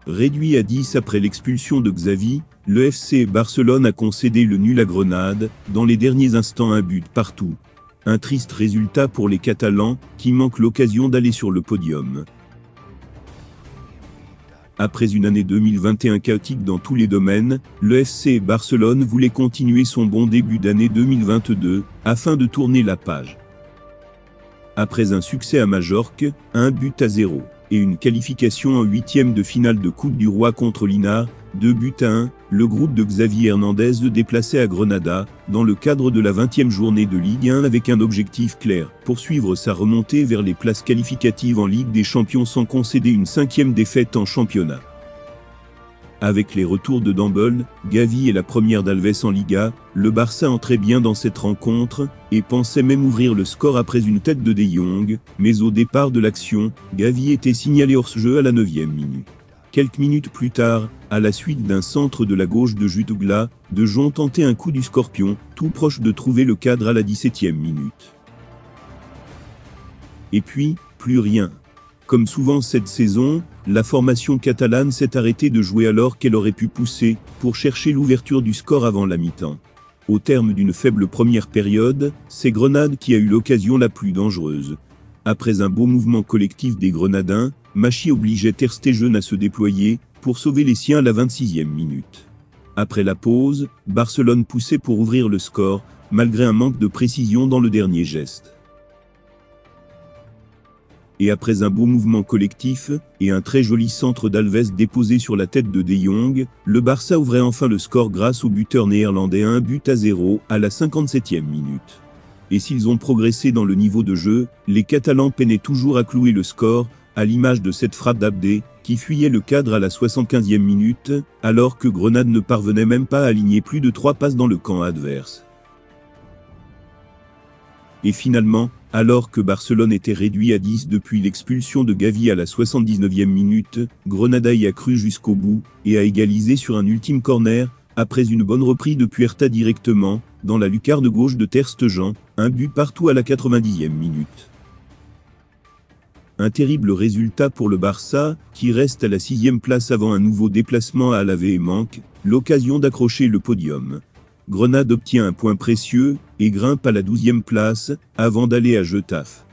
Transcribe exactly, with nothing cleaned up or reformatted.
Réduit à dix après l'expulsion de Xavi, le F C Barcelone a concédé le nul à Grenade, dans les derniers instants un but partout. Un triste résultat pour les Catalans, qui manquent l'occasion d'aller sur le podium. Après une année deux mille vingt et un chaotique dans tous les domaines, le F C Barcelone voulait continuer son bon début d'année deux mille vingt-deux, afin de tourner la page. Après un succès à Majorque, un but à zéro, et une qualification en huitième de finale de Coupe du Roi contre l'I N A, deux buts à un, le groupe de Xavi Hernandez le déplaçait à Grenada, dans le cadre de la vingtième journée de Ligue un avec un objectif clair, poursuivre sa remontée vers les places qualificatives en Ligue des Champions sans concéder une cinquième défaite en championnat. Avec les retours de Dembele, Gavi et la première d'Alves en Liga, le Barça entrait bien dans cette rencontre, et pensait même ouvrir le score après une tête de De Jong, mais au départ de l'action, Gavi était signalé hors-jeu à la neuvième minute. Quelques minutes plus tard, à la suite d'un centre de la gauche de Jutgla, De Jong tentait un coup du Scorpion, tout proche de trouver le cadre à la dix-septième minute. Et puis, plus rien. Comme souvent cette saison, la formation catalane s'est arrêtée de jouer alors qu'elle aurait pu pousser, pour chercher l'ouverture du score avant la mi-temps. Au terme d'une faible première période, c'est Grenade qui a eu l'occasion la plus dangereuse. Après un beau mouvement collectif des Grenadins, Machi obligeait Ter Stegen à se déployer, pour sauver les siens à la vingt-sixième minute. Après la pause, Barcelone poussait pour ouvrir le score, malgré un manque de précision dans le dernier geste. Et après un beau mouvement collectif, et un très joli centre d'Alves déposé sur la tête de De Jong, le Barça ouvrait enfin le score grâce au buteur néerlandais un but à zéro, à la cinquante-septième minute. Et s'ils ont progressé dans le niveau de jeu, les Catalans peinaient toujours à clouer le score, à l'image de cette frappe d'Abdé, qui fuyait le cadre à la soixante-quinzième minute, alors que Grenade ne parvenait même pas à aligner plus de trois passes dans le camp adverse. Et finalement, alors que Barcelone était réduit à dix depuis l'expulsion de Gavi à la soixante-dix-neuvième minute, Grenada y a cru jusqu'au bout, et a égalisé sur un ultime corner, après une bonne reprise de Puerta directement, dans la lucarne gauche de Ter Stegen, un but partout à la quatre-vingt-dixième minute. Un terrible résultat pour le Barça, qui reste à la sixième place avant un nouveau déplacement à Alavés et manque l'occasion d'accrocher le podium. Grenade obtient un point précieux, et grimpe à la douzième place, avant d'aller à Getafe.